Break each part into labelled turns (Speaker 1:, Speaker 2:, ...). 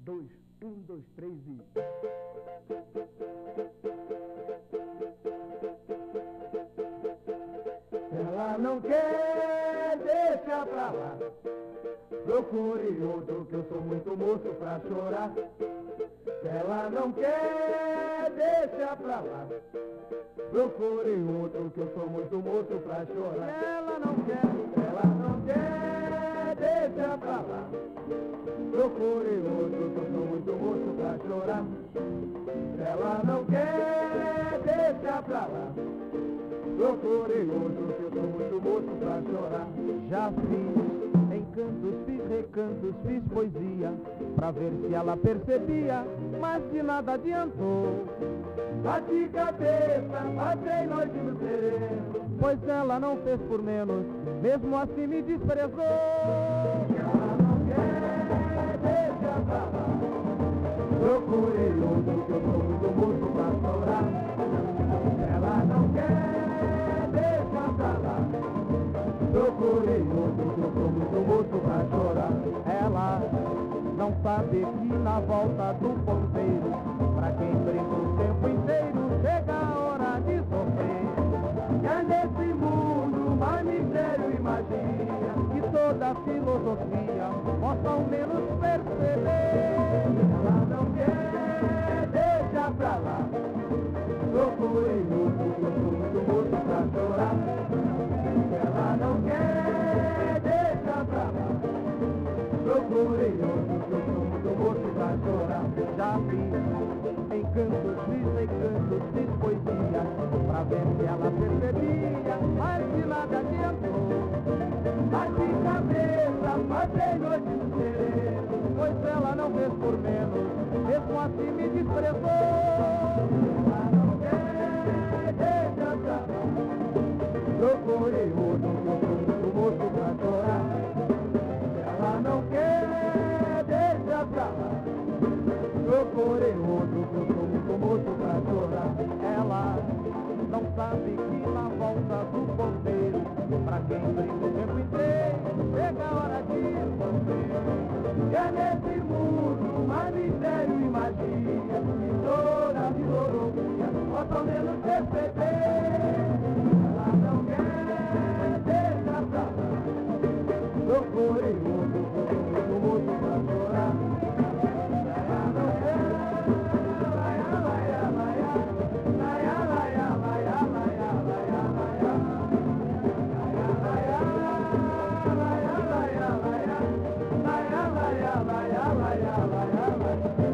Speaker 1: 2, 1, 2, 3 e...
Speaker 2: Ela não quer, deixa pra lá. Procure outro que eu sou muito moço pra chorar. Ela não quer, deixa pra lá. Procure outro que eu sou muito moço pra chorar.
Speaker 1: Ela não quer,
Speaker 2: deixa pra lá. Procure outro que eu sou muito moço pra chorar. Ela não quer, deixa pra lá. Procure outro que eu sou muito moço pra chorar.
Speaker 1: já fiz encantos, fiz recantos, fiz poesia, pra ver se ela percebia, mas de nada adiantou.
Speaker 2: Bati cabeça, passei noite no sereno,
Speaker 1: Pois ela não fez por menos, mesmo assim me desprezou.
Speaker 2: ela não quer, deixa pra lá. Procure outro que eu sou muito moço pra chorar. Ela não quer, deixa pra lá. Procure outro que eu sou muito moço pra chorar.
Speaker 1: Ela não sabe que na volta do ponteiro, pra quem brinca o tempo inteiro, chega a hora de sofrer.
Speaker 2: Que é nesse mundo mais mistério e magia.
Speaker 1: Que toda filosofia possa ao menos perceber.
Speaker 2: Ela não quer, deixa pra lá. Procure outro que eu sou muito moço pra chorar. Ela não quer, deixa pra lá. Procure outro que eu sou muito moço pra chorar.
Speaker 1: Já fiz encantos, fiz recantos, fiz poesia, pra ver se ela percebia, mas de nada adiantou.
Speaker 2: Bati cabeça, passei noite no sereno,
Speaker 1: Pois ela não fez por menos, mesmo assim me desprezou.
Speaker 2: ela não quer, deixa pra lá. Procure outro que eu sou muito moço pra chorar. Ela não quer, deixa pra lá. Procure outro que eu sou muito moço pra chorar.
Speaker 1: Ela não sabe que na volta do ponteiro, pra quem brinca o tempo inteiro, chega a hora de sofrer.
Speaker 2: E é nesse mundo mais mistério e magia, que toda filosofia possa ao menos perceber. Ela não quer, deixa pra lá. Procure outro que eu sou muito moço pra chorar. Ela não quer, laia, laia, laia, laia, laia, laia, laia, laia, laia. Laia, laia, laia, laia, laia. Laia, laia, laia, laia, laia, laia.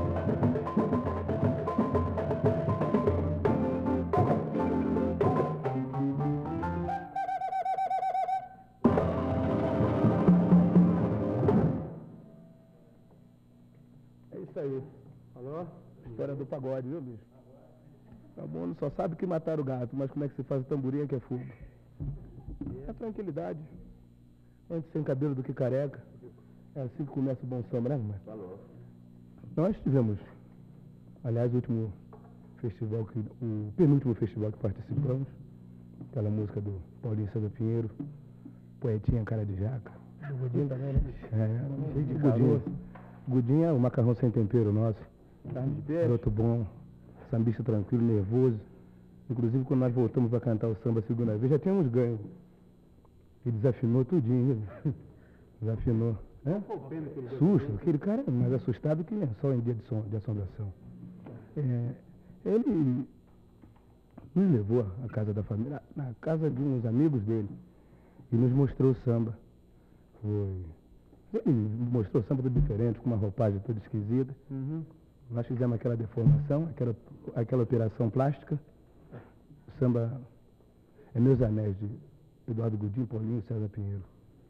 Speaker 1: É isso aí. Falou? História do pagode, viu, bicho? Tá bom, não só sabe que mataram o gato, mas como é que se faz o tamborim que é fogo? É tranquilidade. Antes sem cabelo do que careca. É assim que começa o bom samba, né, mãe?
Speaker 2: Falou.
Speaker 1: Nós tivemos, aliás, o último festival, o penúltimo festival que participamos, aquela música do Paulinho César Pinheiro, Poetinha Cara de Jaca.
Speaker 2: O Godinho também, né?
Speaker 1: É,
Speaker 2: Cheio de
Speaker 1: Godinho.
Speaker 2: calor.
Speaker 1: Godinho é o macarrão sem tempero nosso.
Speaker 2: Carne de peixe.
Speaker 1: Garoto bom, sambista tranquilo, nervoso. Inclusive, quando nós voltamos para cantar o samba a segunda vez, já tínhamos ganho. E desafinou tudinho, viu? Desafinou. É? Susto, aquele cara é mais assustado que só em dia de assombração. É, ele nos levou à casa da família, na casa de uns amigos dele, e nos mostrou o samba. Ele mostrou o samba tudo diferente, com uma roupagem toda esquisita.
Speaker 2: Uhum.
Speaker 1: Nós fizemos aquela deformação, aquela operação plástica. O samba é Meus Anéis, de Eduardo Godinho, Paulinho e César Pinheiro.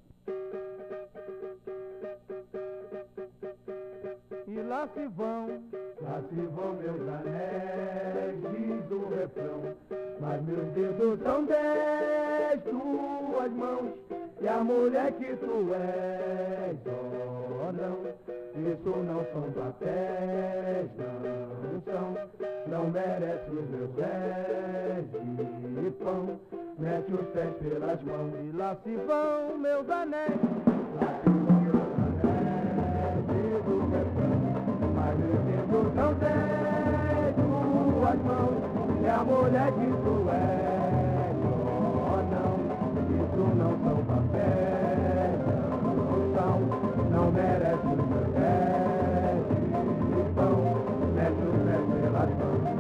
Speaker 1: E lá se vão
Speaker 2: meus anéis, diz o refrão. Mas meus dedos são 10, tuas mãos. E a mulher que tu és, oh não. Isso não são papéis, não são. Não merece os meus pés de pão. Mete os pés pelas mãos.
Speaker 1: e lá se vão meus anéis.
Speaker 2: Lá se vão meus anéis, diz o refrão. Deus não tem duas mãos, é a mulher que tu és. Oh não, isso não são papéis, não são, não merece o seu pão, mete o pé pelas mãos.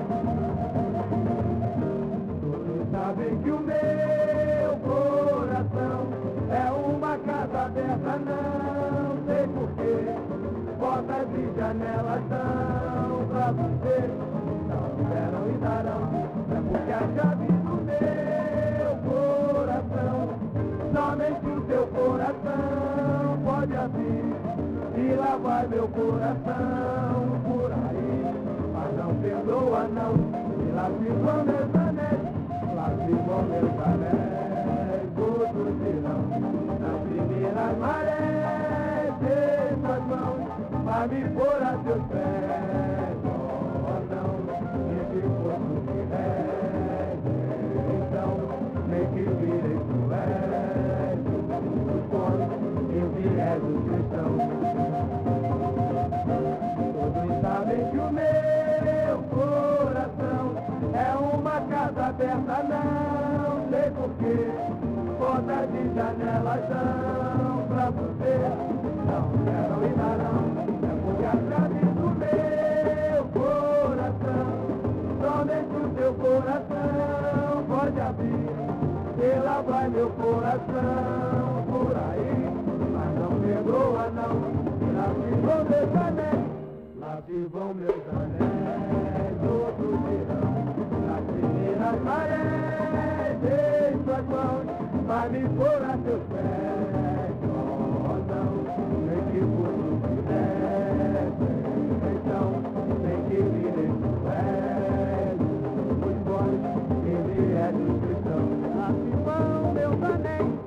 Speaker 2: Todos sabem que o meu coração é uma casa aberta, não sei porquê. Portas e janelas dão pra você, não deram e darão, é porque a chave do meu coração, somente o teu coração pode abrir, e lá vai meu coração por aí, mas não perdoa não, e lá se vão meus anéis, lá se vão meus anéis, outros dirão, nas primeiras marés, essas mãos, vai me pôr a teus pés, oh não, e se fosse que reze, então, nem que virei tu és, o corpo, e viés o cristão. Todos sabem que o meu coração é uma casa aberta, não sei porquê, portas e janelas dão pra você, não deram e darão. E a chave do meu coração, somente o teu coração pode abrir, e lá vai meu coração por aí, mas não perdoa não, e lá se vão meus anéis, lá se vão meus anéis, outros dirão, nas primeiras marés, em suas mãos, vai me pôr a teus pés, oh não, nem que fosse o que der. Então, tem que vir em velho, os bons e viés do cristão. Lá se vão meus anéis.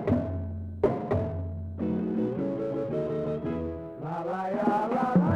Speaker 2: Lá, lá, lá, lá, lá,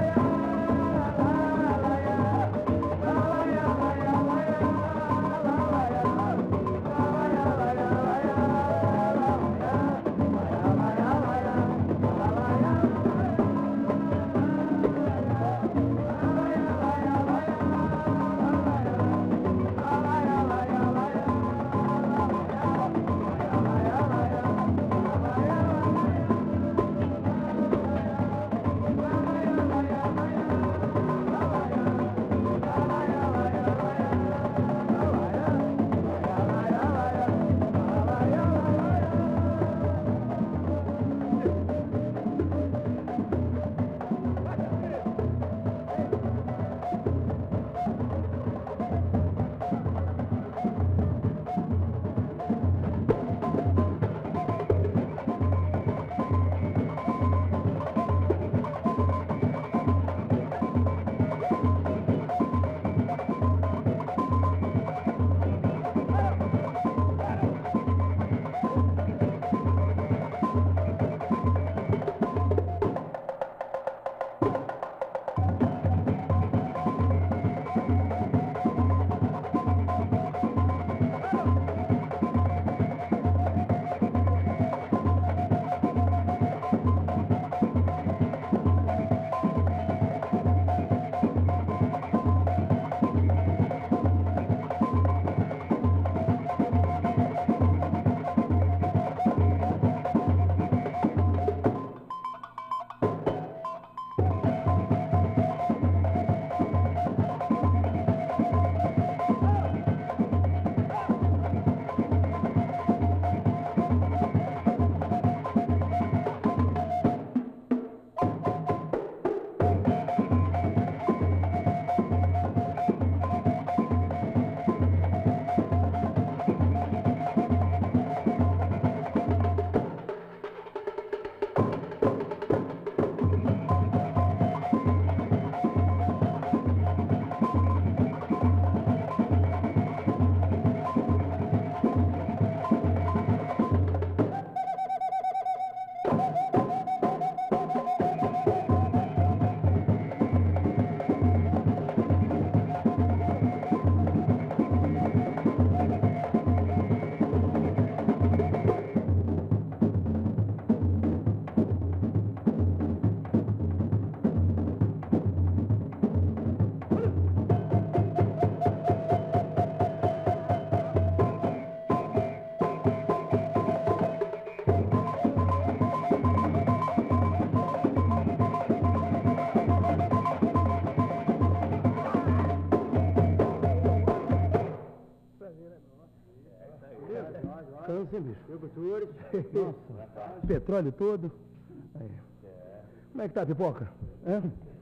Speaker 1: Cansa, hein, bicho? Nossa, petróleo todo. Aí. Como é que tá a pipoca? A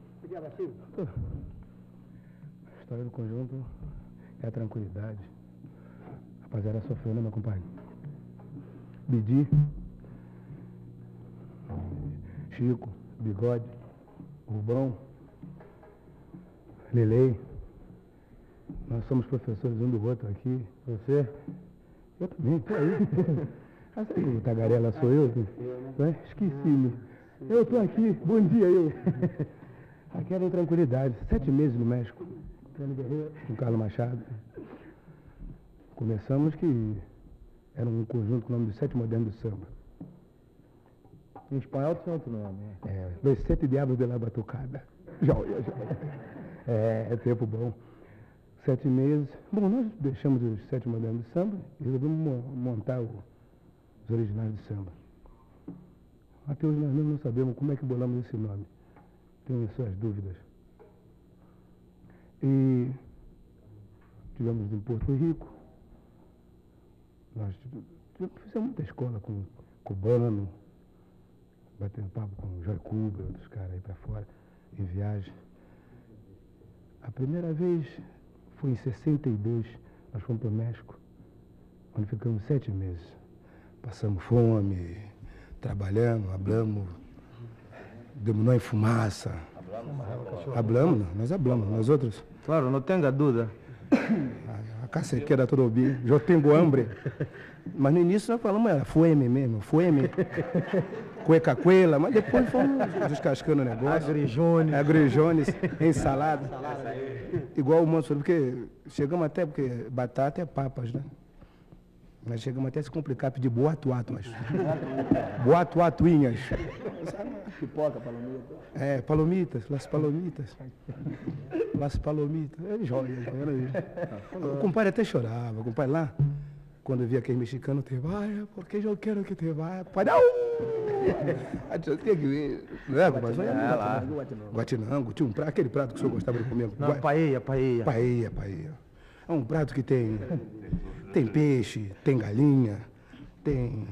Speaker 1: história do conjunto é a tranquilidade. Rapaziada sofreu, né, meu compadre? Bidi, Chico, Bigode, Rubão, Lelei. Nós somos professores um do outro aqui. Você? Eu também, tô aí. Ah, sabe que o tagarela sou eu? Né? Esqueci-me. Eu tô aqui, bom dia eu. Aqui era em tranquilidade, 7 meses no México. Com Carlos Machado. Começamos que era um conjunto com o nome de Sete Modernos do Samba.
Speaker 3: Em espanhol tem outro nome, né?
Speaker 1: Los Sete Diabos de la Batucada. Joia. É tempo bom. 7 meses. Bom, nós deixamos os Sete Modernos do Samba e resolvemos montar os originais do samba. Até hoje nós não sabemos como é que bolamos esse nome. Tenho suas dúvidas. E tivemos em Porto Rico. Nós fizemos muita escola com cubano, batendo papo com o Joy Cuba, outros caras aí pra fora, em viagem. A primeira vez foi em 62, nós fomos para o México, onde ficamos 7 meses. Passamos fome, trabalhamos, hablamos, demos nó em fumaça. Hablamos, nós hablamos, nós outros.
Speaker 3: Claro, não tenha dúvida.
Speaker 1: A cacequeira todo ouvido, eu tenho hambre. Mas no início nós falamos, era fueme mesmo, fueme, cueca-cuela, mas depois fomos descascando o negócio. Agrijones, ensalada. Igual o monstro, porque chegamos até, porque batata é papas, né? Nós chegamos até a se complicar, pedir boatuatuas. Boatuatuinhas.
Speaker 3: Pipoca, palomita.
Speaker 1: Palomitas, las palomitas. Las palomitas. É joia. O compadre até chorava. O compadre lá, quando via aquele mexicano, te vai, porque eu quero que te vá. Pai, não! Não é, compadre? Vai lá. Guatinango. Tinha aquele prato que o senhor gostava de comer.
Speaker 3: Não, paella.
Speaker 1: Paella. É um prato que tem peixe, tem galinha, tem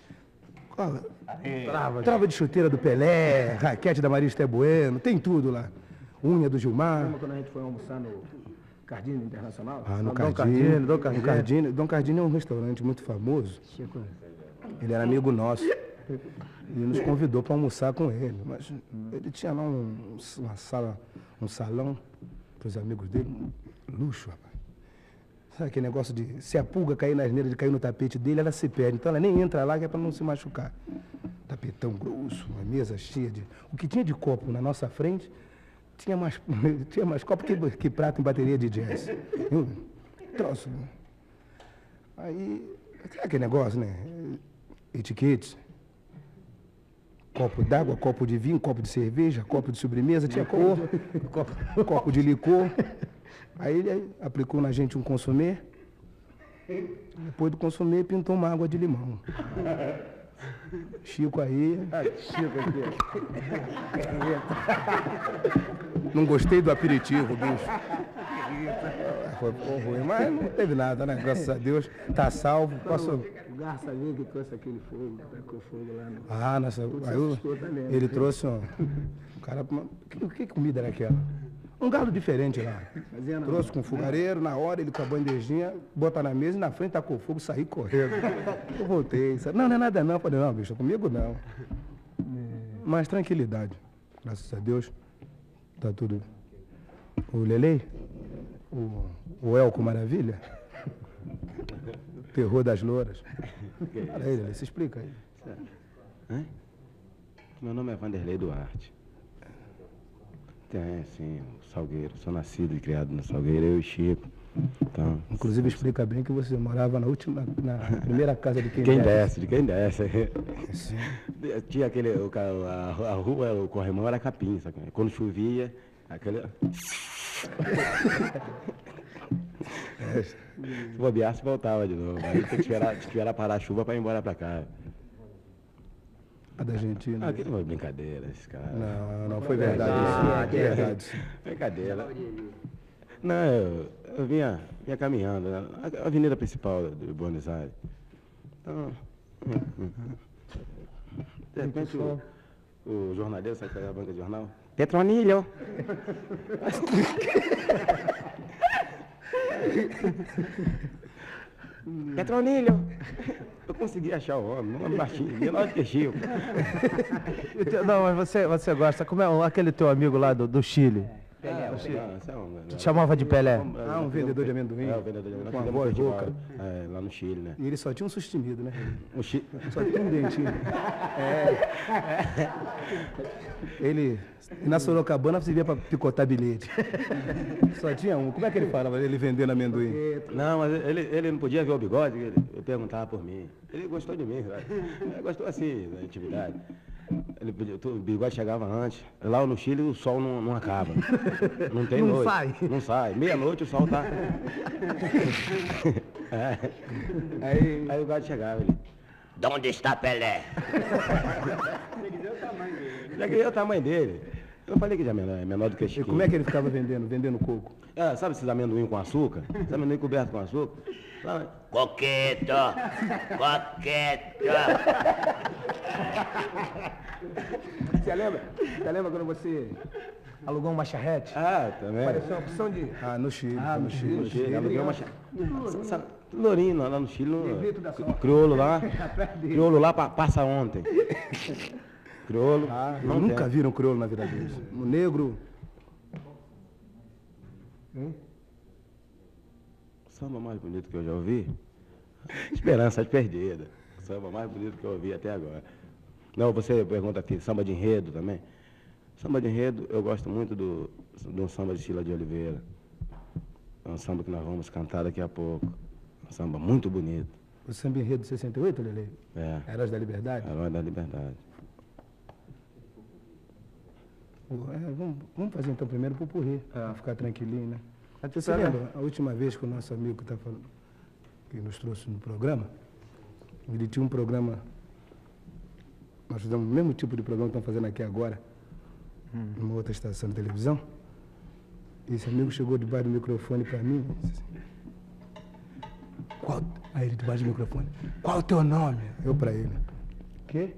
Speaker 1: trava de chuteira do Pelé, raquete da Maria Esté Bueno, tem tudo lá. Unha do Gilmar.
Speaker 3: Lembra quando a gente foi almoçar no Cardini Internacional?
Speaker 1: No Cardini. Dom Cardini é um restaurante muito famoso. Ele era amigo nosso. E nos convidou para almoçar com ele. Mas ele tinha lá uma sala, um salão para os amigos dele. Luxo, rapaz. Sabe aquele negócio de, se a pulga cair na asneira de cair no tapete dele, ela se perde. Então ela nem entra lá, que é para não se machucar. Tapetão grosso, uma mesa cheia de... O que tinha de copo na nossa frente, tinha mais copo que prato em bateria de jazz. Troço. Aí, sabe aquele negócio, né? Etiquetes. Copo d'água, copo de vinho, copo de cerveja, copo de sobremesa, tinha copo de licor. Aí ele aplicou na gente um consumê. Depois do consumê, pintou uma água de limão. Chico aí.
Speaker 3: Chico aqui.
Speaker 1: Não gostei do aperitivo, bicho. Foi ruim, mas não teve nada, né? Graças a Deus, tá salvo.
Speaker 3: O Garça ali que trouxe aquele fogo, tacou fogo lá no...
Speaker 1: Aí ele trouxe um... Cara, que comida era aquela? Um galo diferente lá. Trouxe com fogareiro, na hora ele com a bandejinha, bota na mesa e na frente tacou fogo, saí correndo. Eu voltei. Não é nada não. Eu falei, não, bicho, comigo não. Mas tranquilidade. Graças a Deus, tá tudo. O Lelei, o Elco Maravilha, o terror das louras. Fala aí, Lelei, se explica aí.
Speaker 4: Meu nome é Vanderlei Duarte. Sim, Salgueiro. Sou nascido e criado no Salgueiro, eu e Chico. Então,
Speaker 1: inclusive explica bem que você morava na primeira casa de quem
Speaker 4: desce. De quem desce.
Speaker 1: Sim.
Speaker 4: Tinha aquele, a rua, o corrimão era capim, sabe? Quando chovia, aquele... Se bobeasse, voltava de novo. Aí tem que esperar parar a chuva para ir embora para cá.
Speaker 1: A da Argentina.
Speaker 4: Aquilo não foi brincadeira, esse cara.
Speaker 1: Não foi verdade isso. É verdade.
Speaker 4: Brincadeira. Não, eu vinha caminhando, a avenida principal de Buenos Aires. Então, de repente o jornaleiro sai da banca de jornal. Petronilho! Petronilho! Eu consegui achar o homem, um homem baixinho, menor que Chico.
Speaker 5: Não, mas você gosta, como é aquele teu amigo lá do Chile?
Speaker 4: Pelé,
Speaker 5: Te chamava de Pelé?
Speaker 1: Um vendedor de amendoim.
Speaker 4: É, o vendedor de amendoim.
Speaker 1: Com a
Speaker 4: Nós
Speaker 1: voz
Speaker 4: fizemos um
Speaker 1: rouca.
Speaker 4: festival, lá no Chile, né?
Speaker 1: E ele só tinha um sustimido, né?
Speaker 4: O Chile...
Speaker 1: Só tinha um dentinho. Ele, na Sorocabana, se via para picotar bilhete. Só tinha um. Como é que ele falava, ele vendendo amendoim?
Speaker 4: Não, mas ele não podia ver o bigode, ele perguntava por mim. Ele gostou de mim, sabe? Ele gostou assim, da intimidade. O bigode chegava antes. Lá no Chile o sol não acaba. Não tem noite.
Speaker 1: sai.
Speaker 4: Não sai. Meia-noite o sol tá. Aí o bigode chegava, ele. De onde está Pelé? Já ganhei o tamanho dele. Eu falei que já é menor do que
Speaker 1: E
Speaker 4: Chiquinho.
Speaker 1: como é que ele ficava vendendo coco?
Speaker 4: Ah, sabe esses amendoim com açúcar? Esse amendoim coberto com açúcar? Lá, coqueto! Coqueto!
Speaker 1: Você lembra quando você alugou uma charrete?
Speaker 4: Ah, também.
Speaker 1: Parecia uma opção de... Ah, no Chile. No Chile.
Speaker 4: No Chile, aluguei uma sabe, Lourinho, lá no Chile,
Speaker 1: Negrito da sorte.
Speaker 4: crioulo lá passa ontem. Crioulo, não
Speaker 1: Nunca
Speaker 4: tem.
Speaker 1: viram crioulo na vida deles. O negro...
Speaker 4: Samba mais bonito que eu já ouvi? Esperança Perdida. Samba mais bonito que eu ouvi até agora. Não, você pergunta aqui, samba de enredo também? Samba de enredo, eu gosto muito do samba de Sheila de Oliveira. É um samba que nós vamos cantar daqui a pouco. Um samba muito bonito.
Speaker 1: O samba enredo 68, Lele?
Speaker 4: É,
Speaker 1: Heróis da Liberdade?
Speaker 4: Herói da Liberdade.
Speaker 1: Vamos fazer então primeiro o pupurri, pra ficar tranquilinho, né? Você lembra a última vez que o nosso amigo que tá falando, que nos trouxe no programa, ele tinha um programa, nós fizemos o mesmo tipo de programa que estamos fazendo aqui agora, numa outra estação de televisão, e esse amigo chegou debaixo do microfone para mim e disse assim, aí ele debaixo do microfone, qual o teu nome? Eu para ele, quê?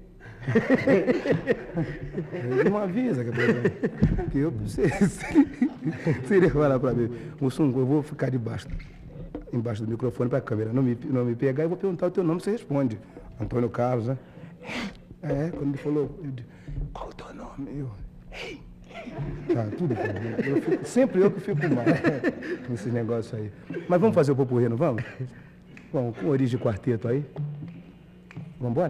Speaker 1: Ele não avisa que eu se ele falar para mim, Mussum, eu vou ficar embaixo do microfone para a câmera, não me pegar, eu vou perguntar o teu nome, você responde. Antônio Carlos, né? Quando ele falou, eu disse, qual o teu nome? Tá, tudo bem. Sempre eu que fico mal nesses negócios aí. Mas vamos fazer o popurrí, não vamos? Bom, com origem de quarteto aí. Vamos embora?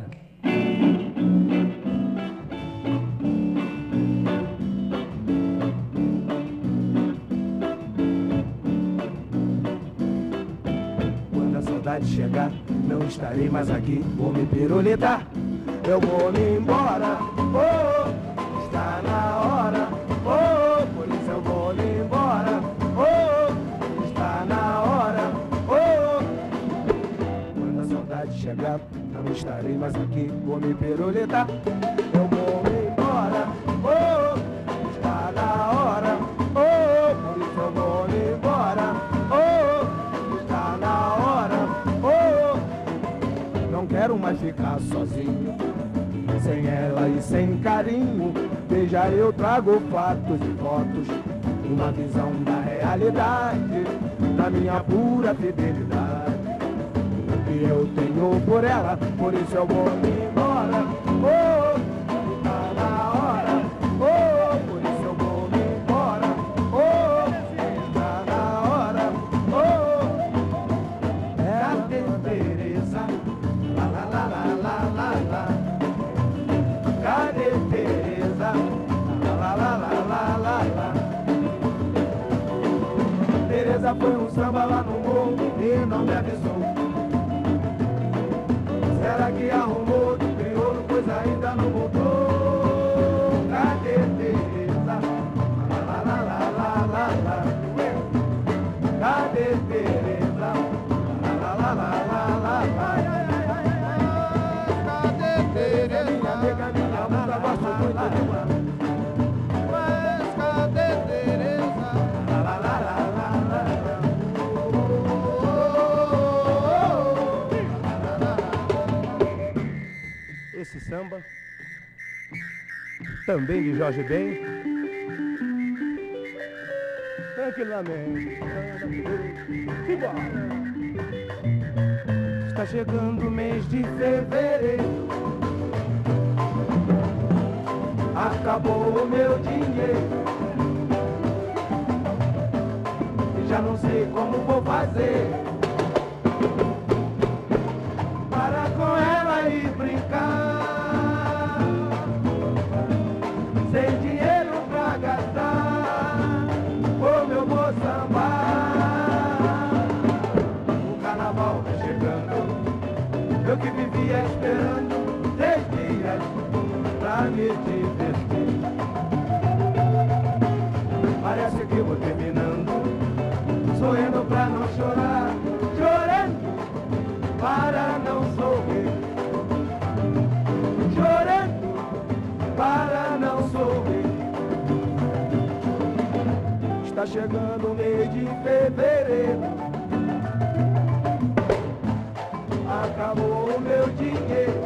Speaker 1: Quando a saudade chegar, não estarei mais aqui. Vou me pirulitar, eu vou me embora. Oh, está na hora. Oh, por isso eu vou me embora. Oh, está na hora. Oh, quando a saudade chegar, não estarei mais aqui. Vou me pirulitar, eu vou me embora. Oh, está na hora. Oh, por isso eu vou me embora. Oh, está na hora. Oh, não quero mais ficar sozinho, sem ela e sem carinho. Veja, eu trago fatos e fotos, uma visão da realidade, da minha pura fidelidade, que eu tenho por ela, por isso eu vou me embora. Oh, está na hora. Oh, por isso eu vou me embora. Oh, está na hora. Oh, cadê Teresa? La la la la la la la. Cadê Teresa? La la la la la la. Teresa foi um samba lá no morro e não me avisou. Será que arrumou do crioulo, pois ainda não voltou? Cadê Teresa? La la la la la la. Cadê Teresa? La la la la la la. Cadê Teresa? Minha amiga, minha musa, gosto muito dela. Mas cadê Teresa? La la la la la la. Esse samba, também de Jorge Ben. Tranquilamente. Simbora. Está chegando o mês de fevereiro. Acabou o meu dinheiro. E já não sei como vou fazer para com ela ir brincar. Sem dinheiro pra gastar, como eu vou sambar? O carnaval tá chegando, eu que vivia esperando 3 dias pra me divertir. Parece que vou terminando, sorrindo pra não chorar, chorando para não sorrir, chorando para não sorrir. Está chegando o mês de fevereiro, acabou o meu dinheiro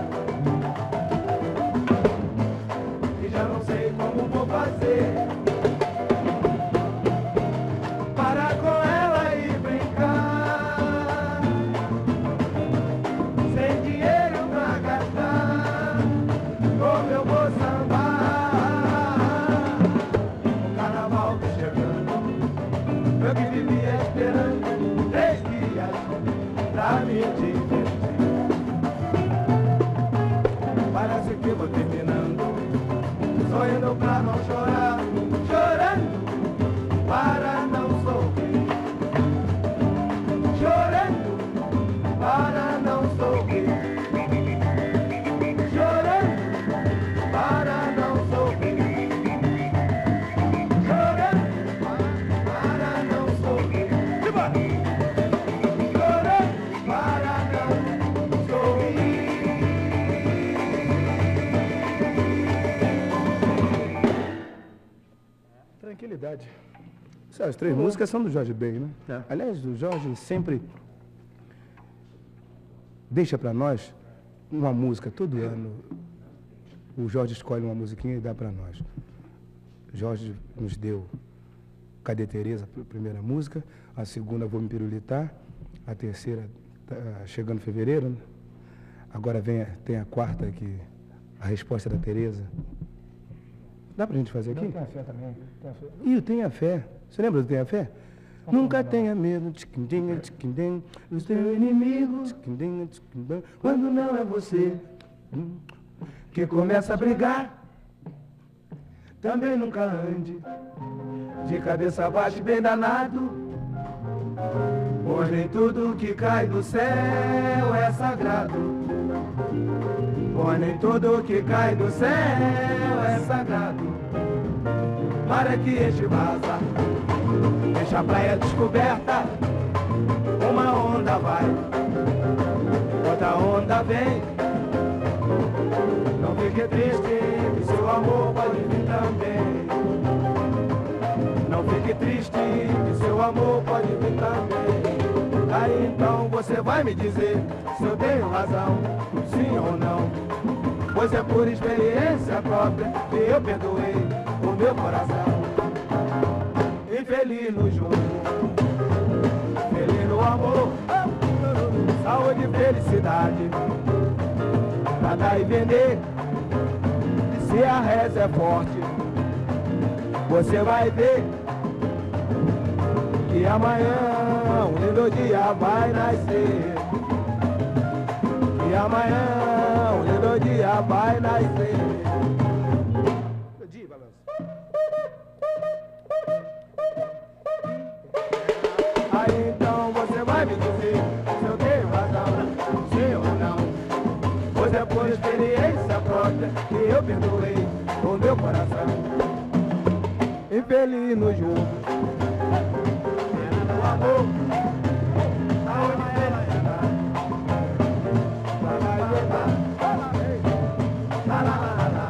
Speaker 1: e já não sei como vou fazer para com ela ir brincar. Sem dinheiro pra gastar, como eu vou sambar? O carnaval tá chegando, eu que vivia esperando 3 dias pra me divertir. Parece que vou terminando, sorrindo pra não chorar, chorando para não sorrir, chorando para não sorrir, chorando para não sorrir, chorando para não sorrir, chorando para não sorrir. Tranquilidade. As 3 músicas são do Jorge Ben, né?
Speaker 3: É.
Speaker 1: Aliás, o Jorge sempre deixa para nós uma música todo ano. O Jorge escolhe uma musiquinha e dá para nós. Jorge nos deu Cadê Tereza, a primeira música, a segunda Vou Me Pirulitar, a terceira tá chegando em fevereiro, né? Agora tem a quarta aqui, a resposta da Tereza. Dá pra gente fazer aqui?
Speaker 3: Tem a fé também. Tem a fé.
Speaker 1: E o Tenha Fé. Você lembra do Tenha Fé? Nunca tenha medo, tchiquindim, tchiquindim, do seu inimigo, tchiquindim, tchiquindim, quando não é você que começa a brigar. Também nunca ande de cabeça baixa e bem danado, pois nem tudo que cai do céu é sagrado. Pois nem tudo que cai do céu é sagrado. Mar é que enche vaza, deixa a praia descoberta. Uma onda vai, outra onda vem. Não fique triste, que seu amor pode vir também. Não fique triste, que seu amor pode vir também. Aí então você vai me dizer se eu tenho razão, sim ou não. Pois é por experiência própria que eu perdoei o meu coração. Infeliz no jogo, feliz no amor, saúde e felicidade, pra dar e vender. Se a reza é forte, você vai ver que amanhã um lindo dia vai nascer. Que amanhã um lindo dia vai nascer. Aí então você vai me dizer se eu tenho razão, sim ou não. Pois é por experiência própria que eu perdoei o meu coração. Infeliz no jogo, no amor, aonde ela está. Lá, lá, lá, lá, lá, lá, lá, lá.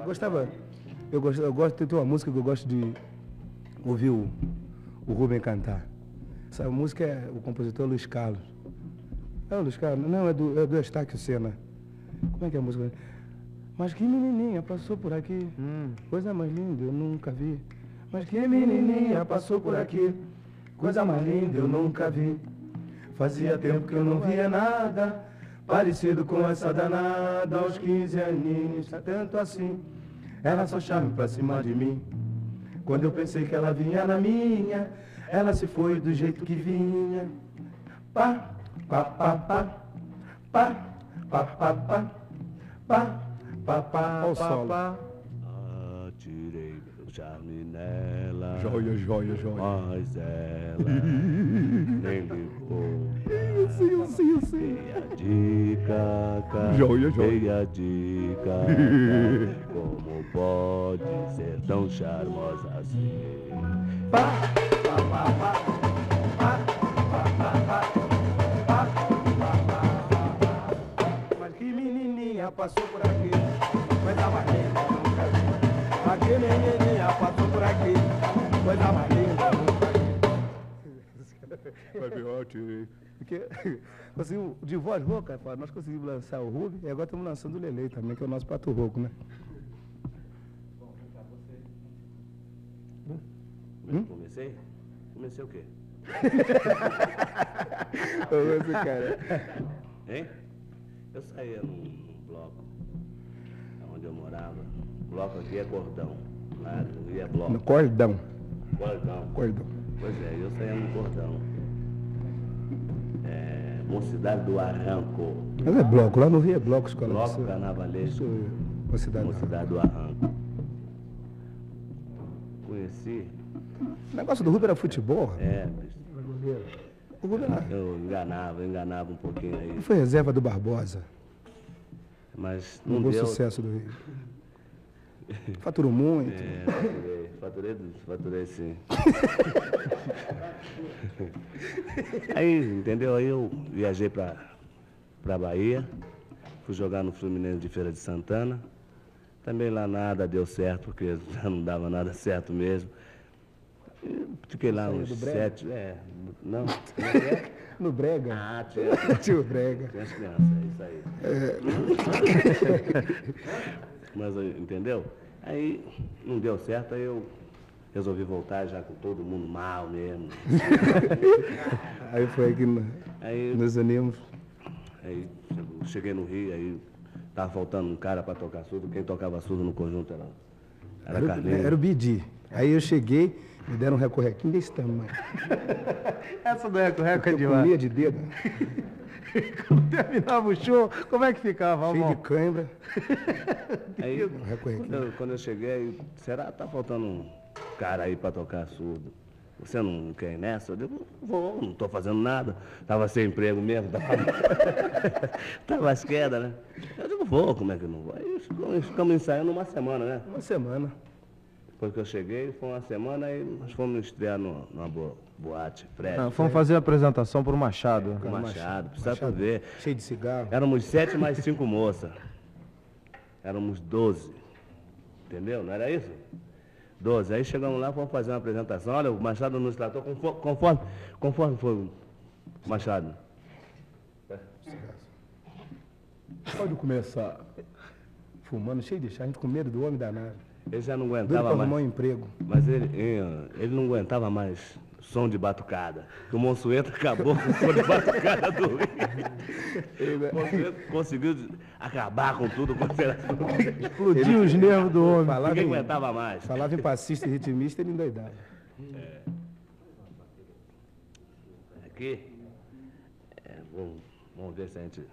Speaker 1: Gostava. Eu gosto de uma música que eu gosto de ouvir o Rubem cantar. Essa música é o compositor Luiz Carlos. É o Luiz Carlos? Não, é do Estáquio Sena. Como é que é a música? Mas que menininha passou por aqui, coisa mais linda eu nunca vi. Mas que menininha passou por aqui, coisa mais linda eu nunca vi. Fazia tempo que eu não via nada parecido com essa danada. Aos 15 aninhos, tá tanto assim, ela só chama pra cima de mim. Quando eu pensei que ela vinha na minha, ela se foi do jeito que vinha. Pá, pá, pá, pá, pá, pá, pá, pá, pá, pá, pá,
Speaker 5: Olha o solo.
Speaker 4: Atirei meu charme nela.
Speaker 1: Joia, joia, joia.
Speaker 4: Mas ela nem ligou.
Speaker 1: Eu sei.
Speaker 4: Meia dica, cara.
Speaker 1: Joia, joia.
Speaker 4: Meia dica. Como pode ser tão charmosa assim?
Speaker 1: Mas que menininha passou por aqui, coisa mais linda eu nunca vi. Mas que menininha passou por aqui, coisa mais linda eu nunca vi. Vai ver, ó, tirei. Porque, assim, de voz rouca, pá, nós conseguimos lançar o Rubem e agora estamos lançando o Lelei também, que é o nosso pato rouco, né?
Speaker 4: Comecei? Comecei o quê?
Speaker 1: Esse cara.
Speaker 4: Hein? Eu saía num bloco, onde eu morava. O bloco aqui é cordão. Lá no Rio é bloco.
Speaker 1: No cordão.
Speaker 4: Cordão.
Speaker 1: Cordão.
Speaker 4: Pois é, eu saía no cordão. Mocidade do Arranco.
Speaker 1: Mas é bloco, lá no Rio é bloco, escola.
Speaker 4: Bloco
Speaker 1: Isso
Speaker 4: carnavalesco.
Speaker 1: é Mocidade.
Speaker 4: Mocidade do Arranco. Conheci.
Speaker 1: O negócio do Rubem era futebol.
Speaker 4: Bicho.
Speaker 1: O Rubem era...
Speaker 4: Eu enganava um pouquinho aí.
Speaker 1: Foi reserva do Barbosa.
Speaker 4: Mas
Speaker 1: No
Speaker 4: não
Speaker 1: bom
Speaker 4: deu.
Speaker 1: sucesso do Rio. Faturou muito.
Speaker 4: Faturei sim. Aí, entendeu? Aí eu viajei pra Bahia, fui jogar no Fluminense de Feira de Santana. Também lá nada deu certo, porque já não dava nada certo mesmo. Fiquei lá uns 7. Não.
Speaker 1: No Brega.
Speaker 4: Ah, tinha
Speaker 1: Tio Brega.
Speaker 4: as crianças, é isso aí. Mas, entendeu? Aí não deu certo, aí eu resolvi voltar já com todo mundo mal mesmo.
Speaker 1: Aí foi aí que
Speaker 4: Aí,
Speaker 1: nos unimos.
Speaker 4: aí cheguei no Rio, aí tava faltando um cara para tocar surdo. Quem tocava surdo no conjunto era Carlinhos.
Speaker 1: Era o Bidi. Aí eu cheguei, me deram um recorrequinho desse tamanho.
Speaker 5: Essa do Reco é
Speaker 1: Eu
Speaker 5: demais.
Speaker 1: comia de dedo,
Speaker 5: Quando terminava o show, como é que ficava,
Speaker 1: cheio de
Speaker 5: amor?
Speaker 1: cãibra.
Speaker 4: Aí,
Speaker 1: recorrequinho.
Speaker 4: quando eu cheguei, será que tá faltando um cara aí para tocar surdo? Você não quer ir nessa? Eu digo, vou, não tô fazendo nada. Tava sem emprego mesmo, tava às quedas, né? Eu digo, vou, como é que eu não vou? Aí ficamos ensaiando uma semana, né?
Speaker 1: Uma semana.
Speaker 4: Depois que eu cheguei, foi uma semana e nós fomos estrear numa boate, Fred.
Speaker 5: Fomos fazer a apresentação pro Machado.
Speaker 4: com Machado, precisa tu ver.
Speaker 1: Cheio de cigarro.
Speaker 4: Éramos 7 mais 5 moças. Éramos 12. Entendeu? Não era isso? 12. Aí chegamos lá, fomos fazer uma apresentação. Olha, o Machado nos tratou conforme foi o Machado.
Speaker 1: Pode começar fumando, cheio de chá, a gente com medo do homem danado.
Speaker 4: Ele já não
Speaker 1: Doido
Speaker 4: aguentava
Speaker 1: pra arrumar um
Speaker 4: mais.
Speaker 1: emprego.
Speaker 4: Mas ele não aguentava mais som de batucada. Que o Monsueta acabou com o som de batucada do Rio. O Monsueta conseguiu acabar com tudo.
Speaker 5: Explodiu os nervos do homem.
Speaker 1: Falava
Speaker 4: Ninguém
Speaker 1: em,
Speaker 4: aguentava mais.
Speaker 1: falava em passista e ritmista, ele endoidava.
Speaker 4: Aqui, vamos ver se a gente...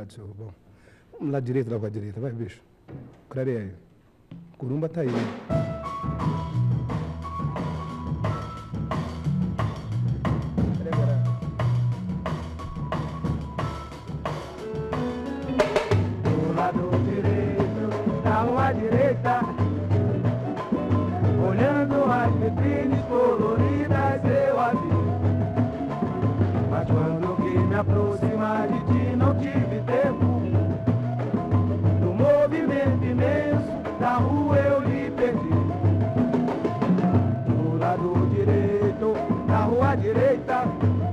Speaker 1: Obrigado, senhor Rubão. Vamos lá direito, lá com a direita. Vai, bicho. Clareia aí. Curumba tá aí.
Speaker 2: Do lado direito, da rua direita, olhando as vitrines coloridas eu a vi. Mas quando quis me aproximar de ti não tive tempo. No movimento imenso da rua eu lhe perdi. Do lado direito, da rua direita,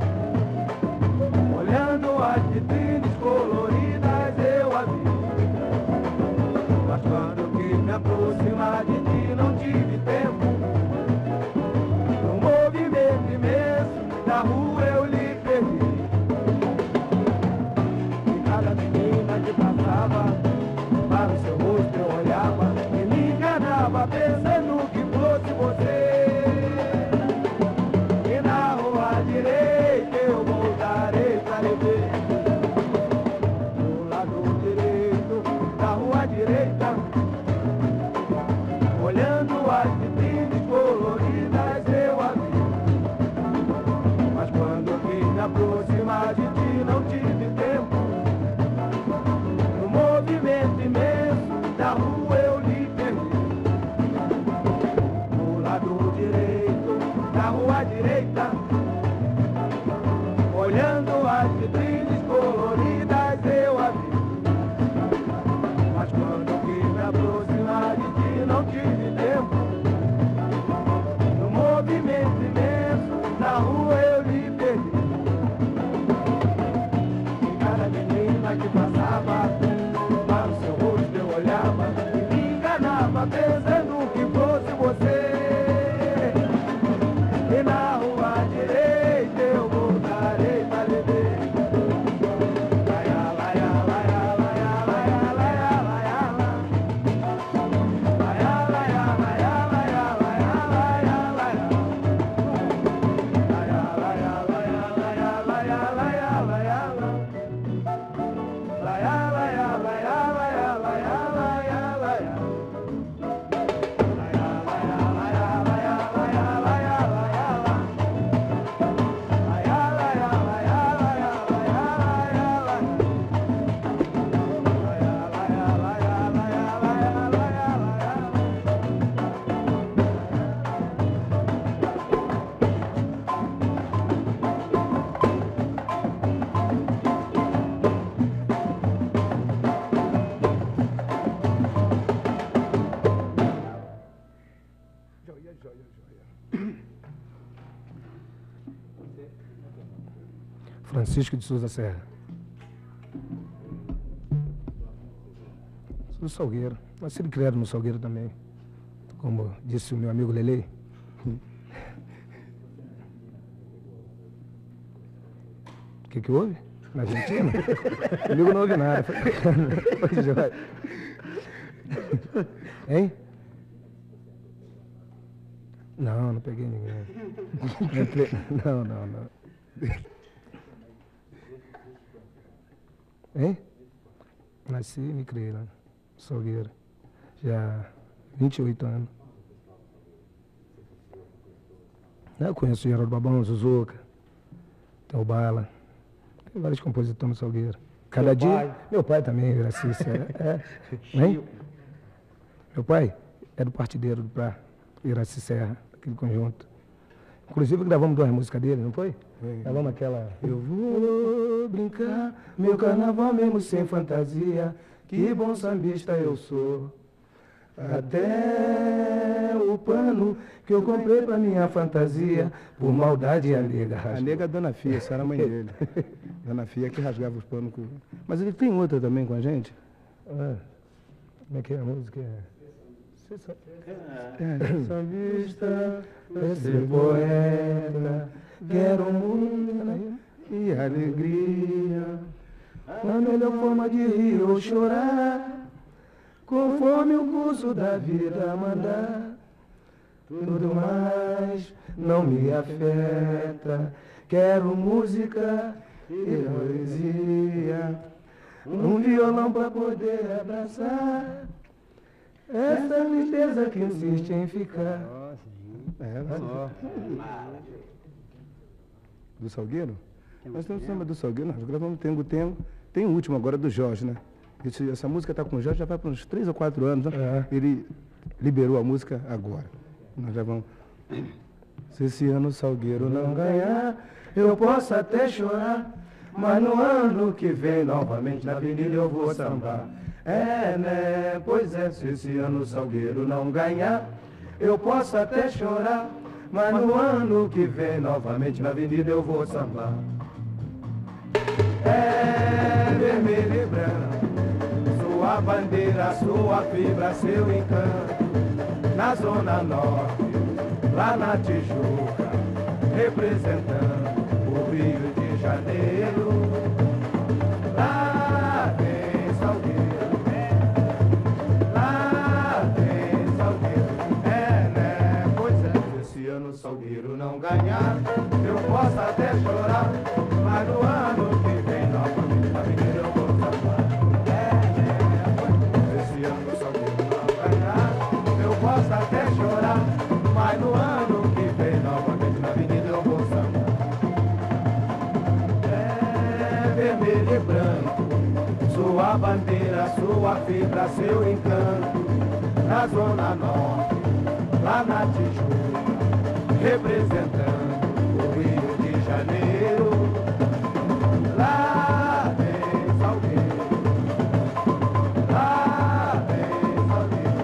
Speaker 2: olhando as vitrines coloridas eu a vi. Mas quando quis me aproximar de ti não tive tempo. No movimento imenso da rua eu lhe perdi. E cada menina que passava, para o seu rosto eu olhava e me enganava pensando que fosse você. E na rua direita eu voltarei pra lhe ver. Do lado direito, da rua direita, olhando as vitrines coloridas eu a vi. Mas quando quis me aproximar de ti não tive tempo. No movimento imenso da rua eu lhe perdi. Do lado direito, da rua direita, olhando as vitrines coloridas eu a vi. Mas quando quis me aproximar de ti não tive tempo. No movimento imenso da rua eu lhe perdi. E cada menina que passava, para o seu rosto eu olhava e me enganava pensando que fosse você. E na rua direita eu voltarei pra lhe ver. Laia, laia, laia, laia, laia, laia, laia, laia. Laia, laia, laia, laia, laia, laia, laia. Laia, laia, laia, laia, laia, laia, laia, laia. Laia, laia, laia, laia, laia, laia, laia. Laia, laia, laia, laia, laia, laia, laia, laia. Laia, laia, laia, laia, laia, laia, laia. Laia, laia, laia, laia, laia, laia, laia.
Speaker 1: Joia, joia, joia. Francisco de Souza Serra. Sou do Salgueiro. Nascido e criado no Salgueiro também. Como disse o meu amigo Lelê. O que houve? Na Argentina? Comigo não houve nada. Foi joia. Hein? Não, não peguei ninguém. Não, não, não. Hein? Nasci e me criei lá, no Salgueiro. Já há 28 anos. Eu conheço o Geraldo Babão, Zuzuca, tem o Bala. Tem vários compositores no Salgueiro. Cada dia.
Speaker 3: pai?
Speaker 1: Meu pai também, Gracícia. Hein? Meu pai é do Partideiro do Prá, Iraci Serra, aquele conjunto. Inclusive gravamos duas músicas dele, não foi? Gravamos aquela. Eu vou brincar, meu carnaval mesmo sem fantasia, que bom sambista eu sou. Até o pano que eu comprei pra minha fantasia, por maldade a nega rasgou.
Speaker 3: A nega é a Dona Fia, essa era a mãe dele. Dona Fia que rasgava os panos com...
Speaker 1: Mas ele tem outra também com a gente? Ah, como é que é a música? Sambista, ser poeta, quero mundo e alegria. A melhor forma de rir ou chorar, conforme o curso da vida mandar. Tudo mais não me afeta, quero música e poesia. um violão pra poder abraçar essa tristeza que insiste em ficar. Do Salgueiro? Nós temos samba do Salgueiro, nós gravamos Tengo Tengo. Tem o último agora do Jorge, né? Essa música tá com o Jorge já vai para uns 3 ou 4 anos, né? Ele liberou a música agora. Nós já vamos... Se esse ano o Salgueiro não ganhar, eu posso até chorar, mas no ano que vem novamente na avenida eu vou sambar. É, né? Pois é, se esse ano o Salgueiro não ganhar, eu posso até chorar, mas no ano que vem novamente na avenida eu vou sambar. É vermelho e branco, sua bandeira, sua fibra, seu encanto, na Zona Norte, lá na Tijuca, representando o Rio de Janeiro. Lá tem Salgueiro, lá tem Salgueiro, é, né? Pois é, esse ano o Salgueiro não ganhar, eu posso até chorar, mas no ano que vem novamente na avenida eu vou sambar. É, né? Esse ano o Salgueiro não ganhar, eu posso até chorar, mas no ano que vem novamente na avenida eu vou sambar. É vermelho e branco, sua bandeira, sua fibra, seu encanto, na Zona Norte, lá na Tijuca, representando o Rio de Janeiro. Lá vem Salgueiro, lá vem Salgueiro.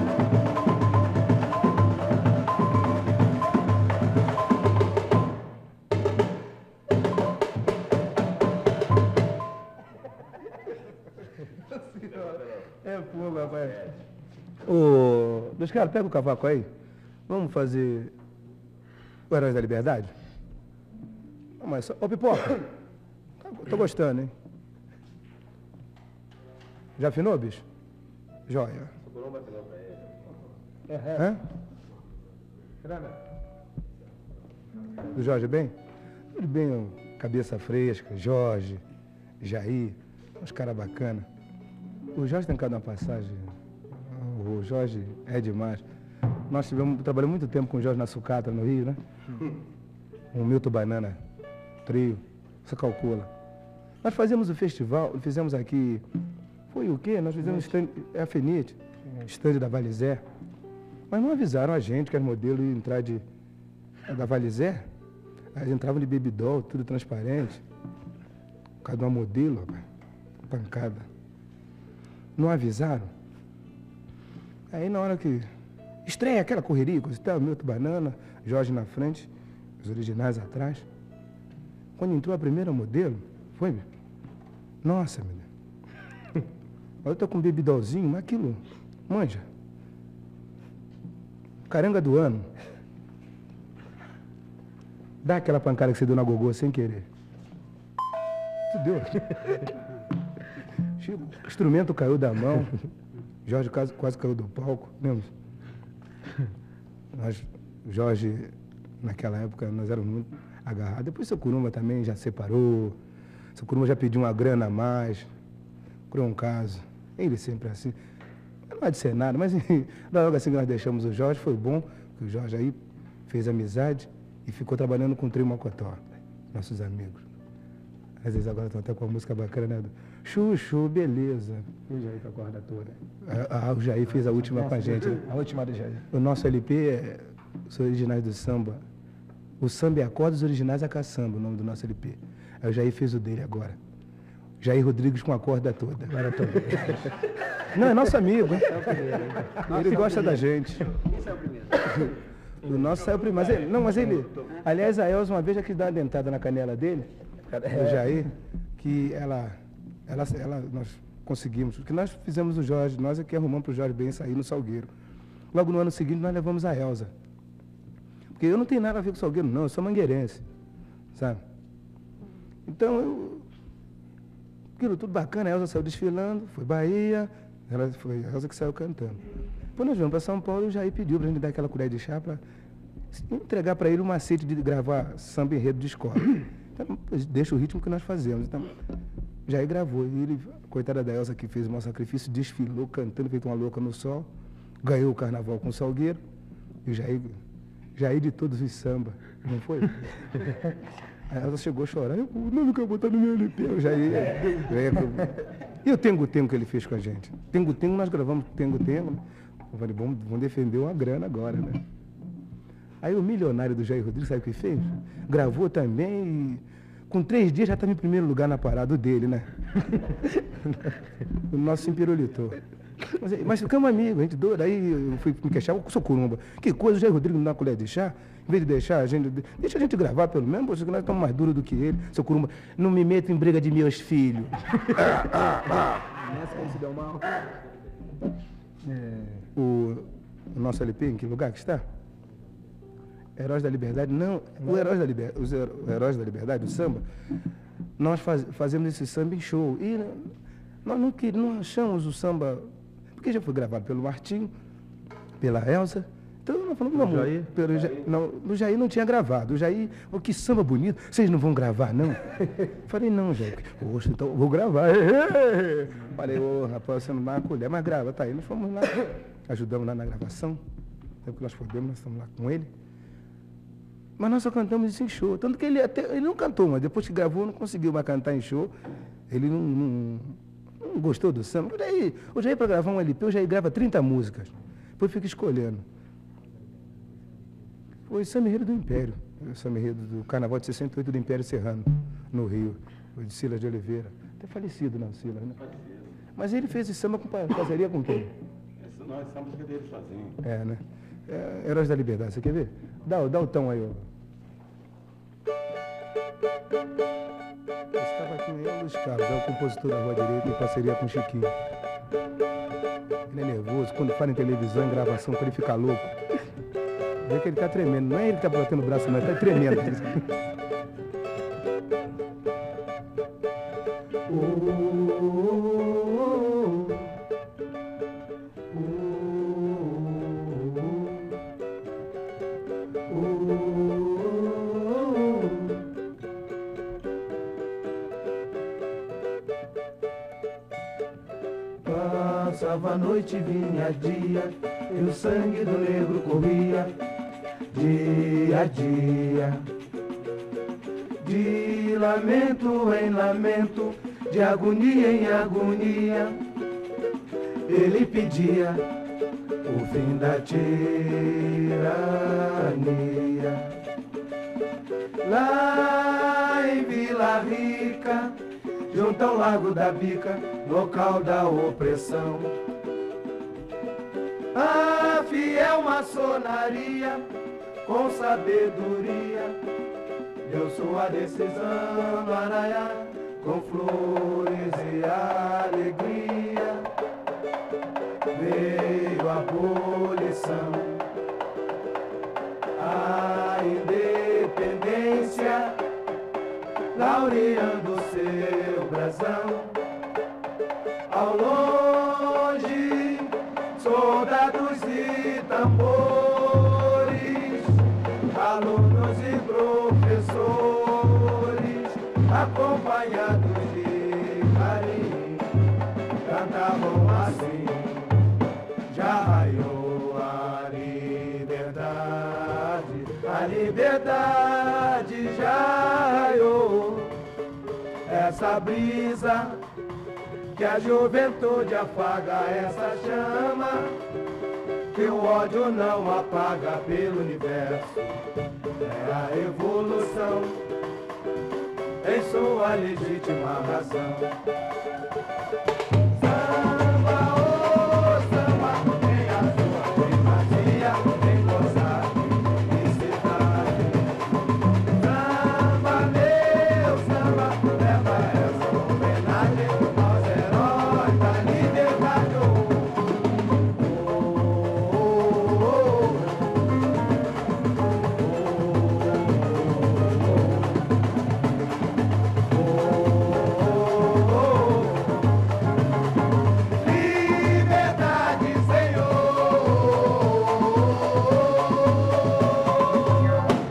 Speaker 1: É fogo, rapaz. Ô, meus caras, pega o cavaco aí. Vamos fazer o Heróis da Liberdade? Não, mas só... Ô, Pipoca, tô gostando, hein? Já afinou, bicho? Joia. Hã? Do Jorge bem? Tudo bem, ó, cabeça fresca, Jorge, Jair, uns caras bacanas. O Jorge tem cada uma passagem. O Jorge é demais. Nós trabalhamos muito tempo com o Jorge na Sucata, no Rio, né? O Milton Banana Trio, você calcula. Nós fazíamos o festival, fizemos aqui, foi o quê? Nós fizemos a Fenite, stand da Valizé. Mas não avisaram a gente que as modelos iam entrar da Valizé. Elas entravam de bebidol, tudo transparente. Cada uma modelo, rapaz, pancada. Não avisaram. Aí na hora que estreia aquela correria, o Milton Banana, Jorge na frente, os originais atrás. Quando entrou a primeira modelo, foi? Nossa, menina. Eu tô com um bebidolzinho, mas aquilo, manja. Caranga do ano. Dá aquela pancada que você deu na gogô sem querer. Tu deu. O instrumento caiu da mão. Jorge quase caiu do palco, lembra? Jorge, naquela época, nós éramos muito agarrados. Depois seu Curumba também já separou. Seu Curumba já pediu uma grana a mais. Criou um caso. Ele sempre assim. Não há de ser nada, mas logo assim que nós deixamos o Jorge, foi bom, que o Jorge aí fez amizade e ficou trabalhando com o Trio Mocotó, nossos amigos. Às vezes agora estão até com uma música bacana, né? Chuchu, beleza.
Speaker 3: O Jair com a corda toda.
Speaker 1: O Jair fez a última com a gente, né?
Speaker 3: A última do Jair.
Speaker 1: O nosso LP é os originais do samba. O samba e acordes originais a caçamba, o nome do nosso LP. Aí o Jair fez o dele agora. Jair Rodrigues com a corda toda. Não, é nosso amigo, hein? Ele gosta da gente.
Speaker 3: Esse é o primeiro.
Speaker 1: O nosso saiu primeiro. Mas ele... Aliás, a Elza uma vez já quis dar uma dentada na canela dele, o Jair, que nós conseguimos. Porque nós fizemos o Jorge, nós é que arrumamos para o Jorge bem sair no Salgueiro. Logo no ano seguinte nós levamos a Elza. Porque eu não tenho nada a ver com o Salgueiro, não, eu sou mangueirense, sabe? Então, aquilo tudo bacana, a Elza saiu desfilando, foi Bahia, foi a Elza que saiu cantando. Depois nós viemos para São Paulo e o Jair pediu para a gente dar aquela colher de chá para entregar para ele um macete de gravar samba enredo de escola. Então, deixa o ritmo que nós fazemos. Então, Jair gravou. E ele, coitada da Elza, que fez o maior sacrifício, desfilou cantando, feito uma louca no sol. Ganhou o carnaval com o Salgueiro. E o Jair de todos os samba. Não foi? A Elza chegou a chorar. Eu não quero botar no meu LP. O Jair. E o Tengo Tengo que ele fez com a gente? Tengo Tengo, nós gravamos Tengo Tengo. Eu falei, vamos defender uma grana agora, né? Aí o milionário do Jair Rodrigues, sabe o que fez? Gravou também e com 3 dias já estava em primeiro lugar na parada dele, né? O nosso se pirulitou. Mas ficamos amigos, a gente doido. Aí eu fui me queixar, eu sou curumba. Que coisa, o Jair Rodrigues não dá colher de chá? Em vez de deixar a gente... Deixa a gente gravar pelo menos, porque nós estamos mais duros do que ele. Seu curumba, não me meto em briga de meus filhos.
Speaker 3: Nessa que ele se deu mal.
Speaker 1: O nosso LP, em que lugar que está? Heróis da Liberdade, não. Os Heróis da Liberdade, o samba, nós fazemos esse samba em show. E nós não achamos o samba, porque já foi gravado pelo Martim, pela Elza. Então nós falamos, vamos. O Jair não tinha gravado. O Jair, que samba bonito, vocês não vão gravar, não? Falei, não, Jair. Poxa, então eu vou gravar. Falei, rapaz, você não dá uma colher, mas grava, tá aí. Nós fomos lá, ajudamos lá na gravação. Tempo que nós podemos, nós estamos lá com ele. Mas nós só cantamos isso em show. Tanto que ele não cantou, mas depois que gravou, não conseguiu mais cantar em show. Ele não gostou do samba. O Jair, para gravar um LP, o Jair grava 30 músicas. Depois fica escolhendo. Foi Samba Enredo do Império. O Samba Enredo do Carnaval de 68 do Império Serrano, no Rio. Foi de Silas de Oliveira. Até falecido, não, Silas, né? Mas ele fez esse samba com parceria com quem?
Speaker 4: Nós somos que dele sozinho.
Speaker 1: É, né? Heróis da Liberdade, você quer ver? Dá o tom aí, ó. Esse cavaquinho é o Luiz Carlos, é o compositor da Rua Direita em parceria com o Chiquinho. Ele é nervoso, quando fala em televisão, em gravação, quando ele fica louco. Vê que ele tá tremendo, não é ele que tá batendo o braço, mas ele tá tremendo.
Speaker 2: Passava a noite, vinha dia, e o sangue do negro corria, dia a dia. De lamento em lamento, de agonia em agonia, ele pedia o fim da tirania. Lá em Vila Rica, junto ao Lago da Bica, local da opressão, a fiel maçonaria, com sabedoria, deu sua decisão no Araiá, com flores e alegria, veio a abolição, a independência, laureando seu brasão. Ao longe, soldados e tambores, alunos e professores, acompanhados de carinho, cantavam assim: já raiou a liberdade já raiou. Essa brisa que a juventude afaga, essa chama que o ódio não apaga pelo universo, é a evolução em sua legítima razão. Samba, oh samba, tem a sua primazia, tem gozar de felicidade. Samba, meu samba, leva essa homenagem aos heróis da liberdade. Liberdade,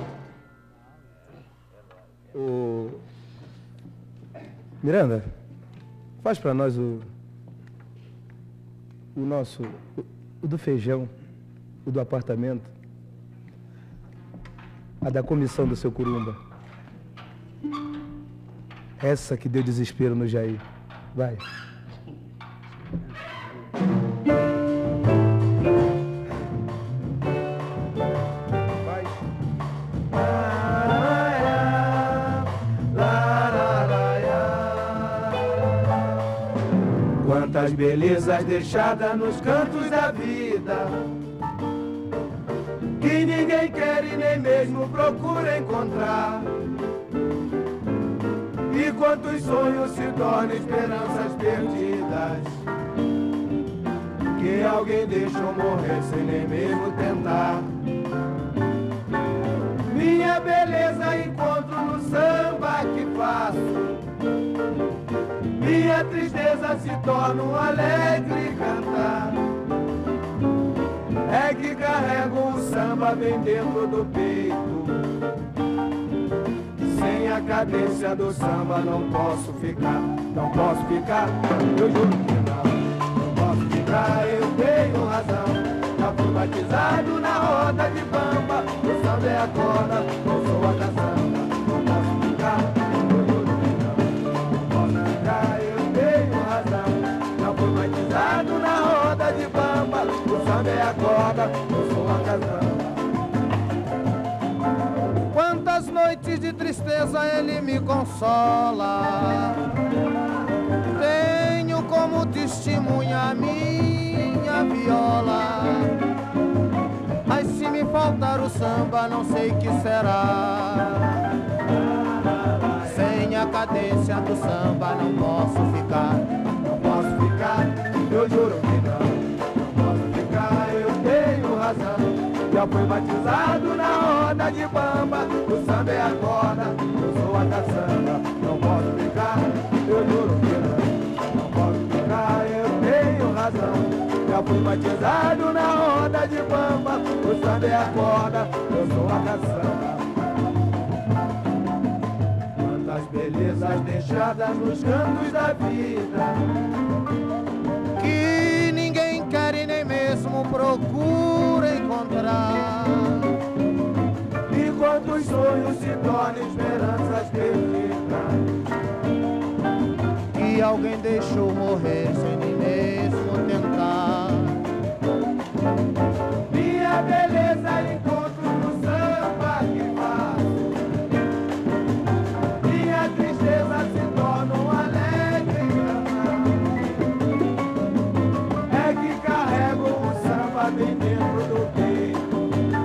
Speaker 1: Miranda, Faz para nós o nosso, o do feijão, o do apartamento, a da comissão do seu Curumba. Essa que deu desespero no Jair. Vai.
Speaker 2: Quantas belezas deixadas nos cantos da vida, que ninguém quer e nem mesmo procura encontrar. E quantos sonhos se tornam esperanças perdidas, que alguém deixou morrer sem nem mesmo tentar. Minha beleza encontro no samba que faço, minha tristeza se torna um alegre cantar. É que carrego o samba bem dentro do peito, sem a cadência do samba não posso ficar, não posso ficar, eu juro que não posso ficar, eu tenho razão. Já fui batizado na roda de bamba, o samba é a corda, eu sou a canção. Não posso ficar, eu juro que não posso ficar, eu tenho razão. Já fui batizado na roda de bamba, o samba é a corda, eu sou a canção.
Speaker 5: Quantas noites de tristeza ele me consola, tenho como testemunha a minha viola. Mas se me faltar o samba, não sei que será. Sem a cadência do samba não posso ficar,
Speaker 2: não posso ficar, eu juro que não posso ficar, eu tenho razão. Já fui batizado na roda de bamba, o samba é a corda, eu sou a caçamba. Não posso ficar, eu juro que não posso ficar, eu tenho razão. Já fui batizado na roda de bamba, o samba é a corda, eu sou a caçamba. Quantas belezas deixadas nos cantos da vida,
Speaker 5: que ninguém quer e nem mesmo procura encontrar.
Speaker 2: E quantos sonhos se tornam esperanças perdidas,
Speaker 5: que alguém deixou morrer sem nem mesmo tentar.
Speaker 2: minha beleza encontro no samba que faço, minha tristeza se torna um alegre cantar. É que carrego o samba bem dentro do peito,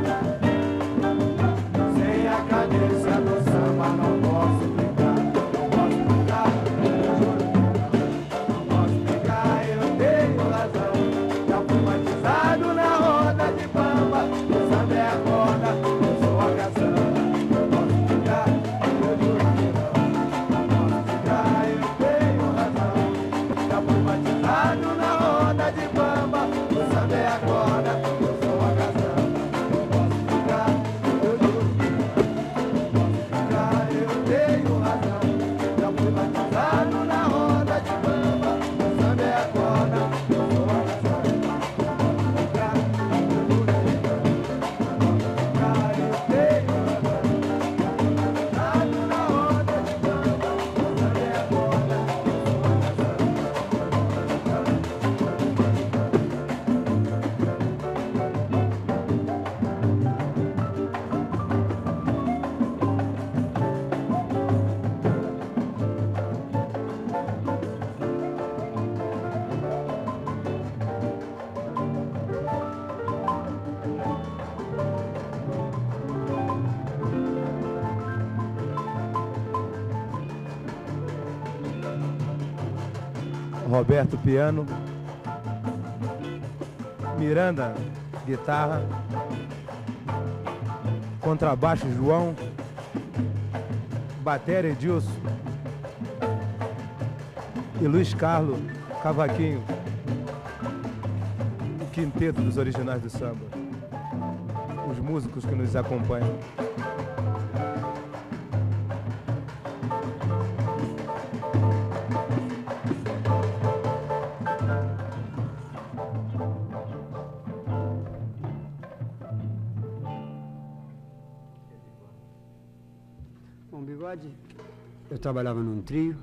Speaker 2: sem a cadência do samba não posso ficar, não posso ficar, eu juro que não posso ficar, eu tenho razão. Já fui batizado na roda de bamba, o samba é a corda, eu sou a caçamba. Não posso ficar, eu juro que não posso ficar, eu tenho razão. Já fui batizado na roda de bamba, o samba é a corda, eu sou a caçamba. Não posso ficar, eu juro que não posso ficar, eu tenho razão. Já fui batizado na roda de bamba, o samba é a corda, eu sou a caçamba.
Speaker 1: Roberto, piano. Miranda, guitarra. Contrabaixo, João. Bateria, Edilson. E Luiz Carlos, cavaquinho. O quinteto dos originais do samba. Os músicos que nos acompanham.
Speaker 6: Bigode, eu trabalhava num trio,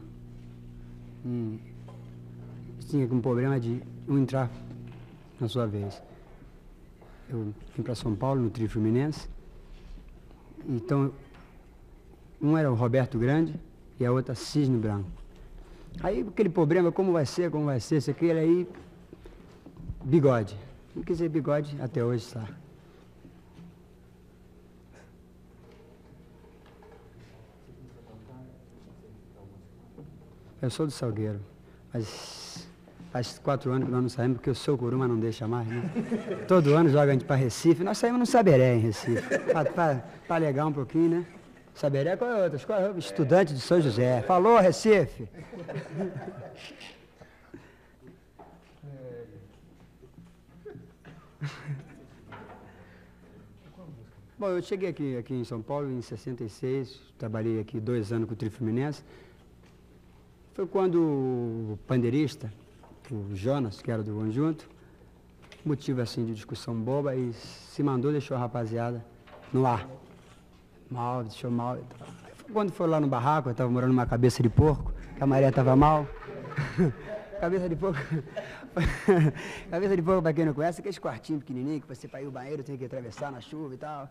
Speaker 6: tinha um problema de um entrar na sua vez. Eu vim para São Paulo, no trio Fluminense, então, um era o Roberto Grande e a outra Cisne Branco. Aí, aquele problema, como vai ser, isso aqui, aí, Bigode. Não quis dizer Bigode, até hoje está. Eu sou do Salgueiro, mas faz 4 anos que nós não saímos, porque o seu Curuma não deixa mais, né? Todo ano joga a gente para Recife, nós saímos no Saberé, em Recife, para alegar um pouquinho, né? Saberé, qual é outra? Escola Estudante de São José. Falou, Recife! Bom, eu cheguei aqui em São Paulo em 66, trabalhei aqui 2 anos com o Trio Fluminense. Foi quando o pandeirista, o Jonas, que era do conjunto, motivo assim de discussão boba, e se mandou, deixou a rapaziada no ar. Mal, deixou mal. Quando foi lá no barraco, eu estava morando numa cabeça de porco, que a maré estava mal. Cabeça de porco. Cabeça de porco, para quem não conhece, aqueles quartinhos pequenininhos que você para ir ao banheiro tem que atravessar na chuva e tal.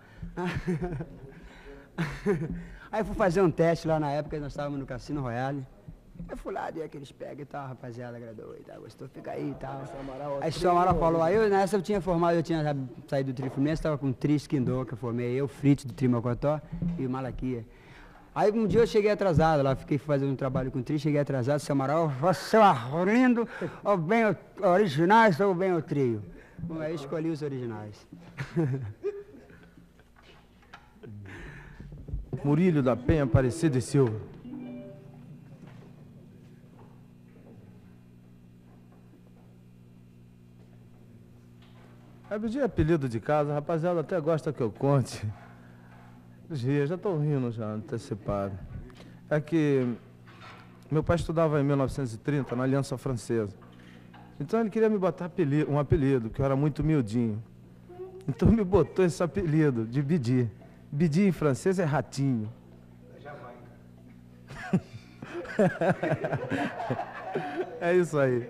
Speaker 6: Aí fui fazer um teste lá na época, nós estávamos no Cassino Royale. Eu fui lá, dei aqueles pega e tal, rapaziada, agradou e tal, gostou, fica aí e tal. Aí o seu Amaral falou, aí nessa eu tinha formado, eu tinha saído do Trio Fluminense, estava com o Tri Esquindô, que eu formei, eu, Fritz do Trio Mocotó e o Malaquia. Aí um dia eu cheguei atrasado, lá fiquei fazendo um trabalho com o Tri, cheguei atrasado, seu Amaral, você é o Arlindo, ou bem originais ou bem o trio? Bom, aí escolhi os originais.
Speaker 7: Murilo da Penha, Aparecido e Silva. É pedir apelido de casa, a rapaziada até gosta que eu conte. Já estou rindo já, antecipado. É que meu pai estudava em 1930 na Aliança Francesa. Então ele queria me botar um apelido, que eu era muito miudinho. Então me botou esse apelido de Bidi. Bidi em francês é ratinho. É isso aí.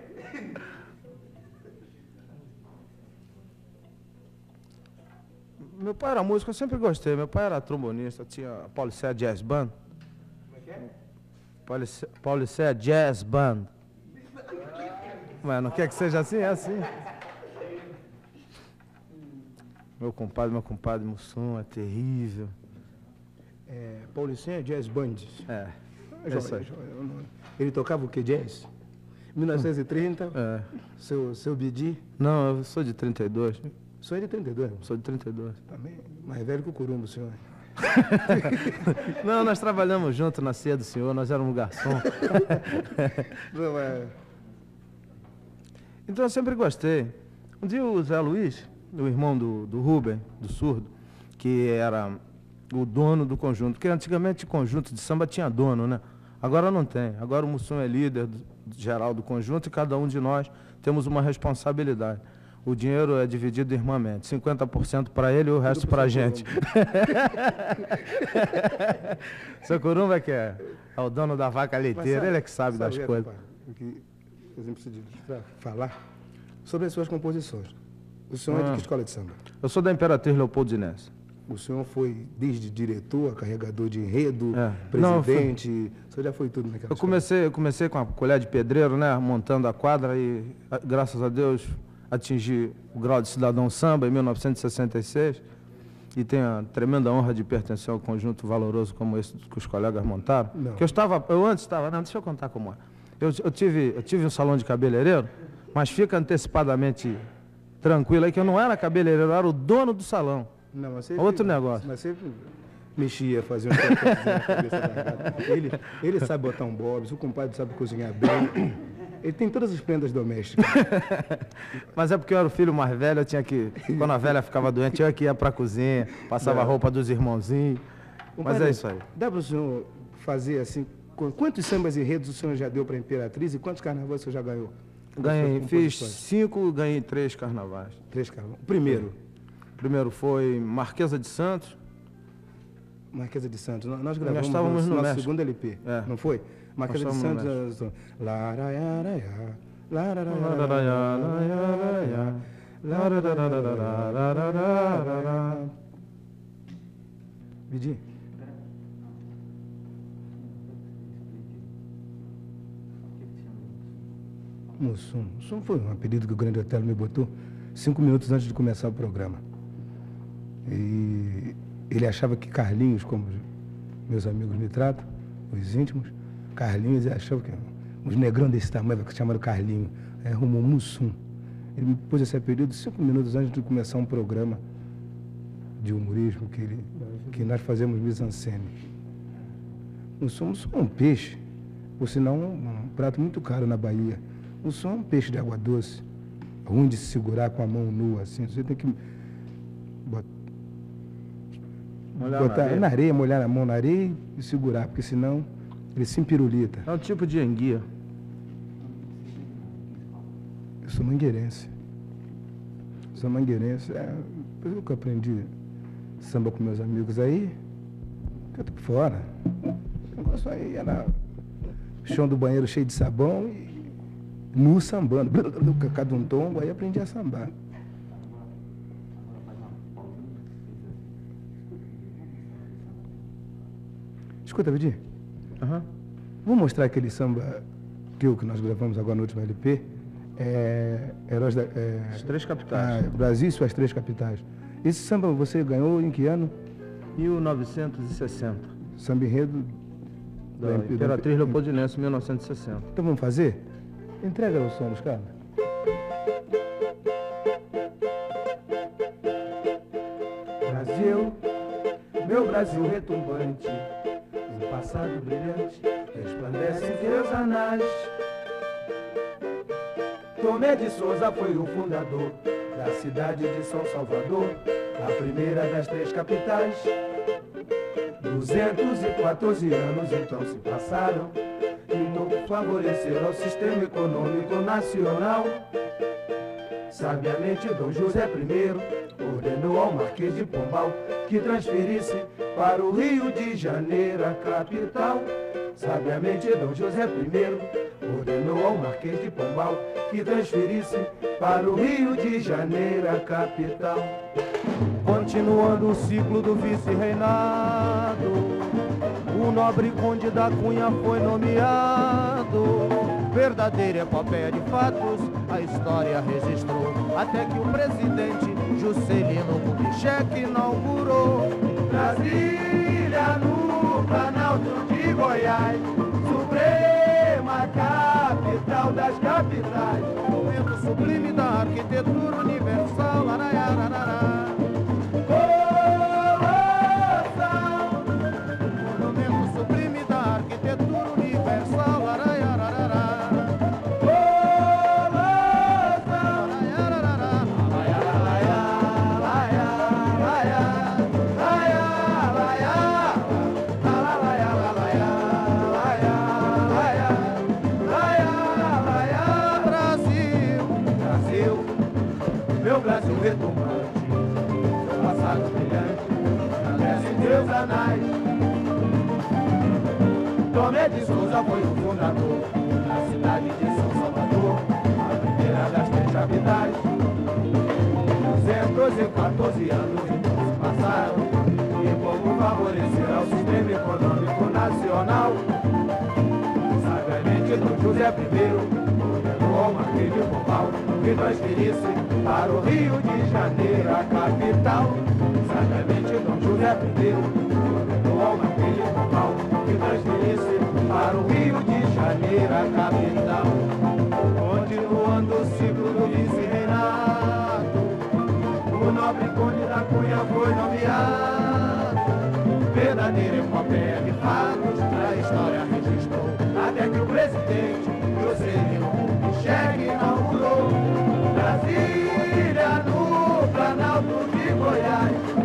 Speaker 7: Meu pai era músico, eu sempre gostei. Meu pai era trombonista, tinha a Paulicéia Jazz Band. Como é que é? Paulicéia Jazz Band. Mas não quer que seja assim? É assim. Meu compadre Mussum é terrível.
Speaker 1: Paulicéia Jazz Band.
Speaker 7: É.
Speaker 1: Ele tocava o que, jazz? 1930, seu Bidi?
Speaker 7: Não, eu sou de 32.
Speaker 1: O senhor é de 32?
Speaker 7: Sou de 32.
Speaker 1: Também mais velho que o Curumbo, senhor.
Speaker 7: Não, nós trabalhamos juntos na ceia do senhor, nós éramos garçom.
Speaker 1: Não,
Speaker 7: Então eu sempre gostei. Um dia o Zé Luiz, o irmão do Rubem, do surdo, que era o dono do conjunto, porque antigamente o conjunto de samba tinha dono, né? Agora não tem. Agora o Mussum é líder geral do conjunto e cada um de nós temos uma responsabilidade. O dinheiro é dividido irmãmente, 50% para ele e o resto para a gente. Seu Curumba que é o dono da vaca leiteira, ele é que sabe das coisas.
Speaker 1: O que a gente precisa falar sobre as suas composições. O senhor é de que escola de samba?
Speaker 7: Eu sou da Imperatriz Leopoldinense.
Speaker 1: O senhor foi desde diretor, carregador de enredo, presidente, o senhor já foi tudo naquela
Speaker 7: escola? Eu comecei com a colher de pedreiro, né, montando a quadra e, graças a Deus, atingi o grau de cidadão samba em 1966 e tenho a tremenda honra de pertencer ao conjunto valoroso como esse que os colegas montaram. Que eu antes estava, deixa eu contar como é. Eu tive um salão de cabeleireiro, mas fica antecipadamente tranquilo aí que eu não era cabeleireiro, eu era o dono do salão.
Speaker 1: Não, mas
Speaker 7: outro negócio.
Speaker 1: Mas sempre mexia, fazia um na cabeça da gata. Ele sabe botar um bobs, o compadre sabe cozinhar bem. Ele tem todas as prendas domésticas.
Speaker 7: Mas é porque eu era o filho mais velho, eu tinha que... Quando a velha ficava doente, eu que ia para a cozinha, passava a roupa dos irmãozinhos. Mas é isso aí.
Speaker 1: Dá para o senhor fazer assim... Quantos sambas e enredos o senhor já deu para a Imperatriz e quantos carnavais o senhor já ganhou?
Speaker 7: Fiz 5, ganhei 3 carnavais.
Speaker 1: 3 carnavais. O primeiro?
Speaker 7: O primeiro foi Marquesa de Santos.
Speaker 1: Marquesa de Santos. Nós gravamos
Speaker 7: estávamos no
Speaker 1: nosso
Speaker 7: México.
Speaker 1: segundo LP,
Speaker 7: É.
Speaker 1: não foi? Marquesa de
Speaker 7: estávamos no
Speaker 1: Santos. Laraiaraiá, laraiaraiá, laraiaraiá. Vidinho. Mussum. Mussum foi um apelido que o Grande Otelo me botou 5 minutos antes de começar o programa. E ele achava que Carlinhos, como meus amigos me tratam, os íntimos, Carlinhos, ele achava que os negrão desse tamanho, que chamaram Carlinho, arrumou Mussum. Ele me pôs esse apelido 5 minutos antes de começar um programa de humorismo que nós fazemos mise-en-scène. Mussum é um peixe, por sinal um prato muito caro na Bahia. Mussum é um peixe de água doce, ruim de se segurar com a mão nua, assim. Você tem que botar na areia, molhar a mão na areia e segurar, porque senão ele se empirulita.
Speaker 7: É um tipo de enguia.
Speaker 1: Eu sou mangueirense. Depois que eu aprendi samba com meus amigos aí, eu tô por fora. O negócio aí era chão do banheiro cheio de sabão e nu sambando. Cada um tombo, aí aprendi a sambar. Escuta, Vidinho. Vou mostrar aquele samba que nós gravamos agora no último LP. Heróis da...
Speaker 7: As 3 capitais.
Speaker 1: Brasil e suas 3 capitais. Esse samba você ganhou em que ano?
Speaker 7: 1960.
Speaker 1: Samba enredo
Speaker 7: Da Imperatriz Leopoldinense, 1960.
Speaker 1: Então vamos fazer? Entrega o som dos caras. Brasil, meu Brasil retumbante, um passado brilhante, resplandece em teus anais. Tomé de Souza foi o fundador da cidade de São Salvador, a primeira das 3 capitais. 214 anos então se passaram, tentou favorecer ao sistema econômico nacional. Sabiamente Dom José I ordenou ao Marquês de Pombal que transferisse para o Rio de Janeiro a capital. Sabiamente Dom José I ordenou ao Marquês de Pombal que transferisse para o Rio de Janeiro a capital. Continuando o ciclo do vice-reinado, o nobre conde da Cunha foi nomeado. Verdadeira epopeia de fatos, a história registrou, até que o presidente Juscelino Kubitschek inaugurou Brasília no Planalto de Goiás, suprema capital das capitais, momento sublime da arquitetura universal. Araiararará. Monumento sublime da arquitetura universal. Araiararará. Meu Brasil retumbante, seu passado brilhante, agradece em teus anais. Tomé de Souza foi o fundador da cidade de São Salvador, a primeira das 3 capitais. 214 anos então se passaram, e como favorecer ao sistema econômico nacional. Sabiamente Dom José I ordenou ao Marquês de Pombal que transferisse para o Rio de Janeiro a capital. Sabiamente Dom José I ordenou ao Marquês de Pombal que transferisse para o Rio de Janeiro a capital. Continuando o ciclo do vice-reinado, o nobre conde da Cunha foi nomeado. Verdadeira epopeia de fatos, a história registrou, até que o presidente Juscelino Kubitschek inaugurou Brasília no Planalto de Goiás,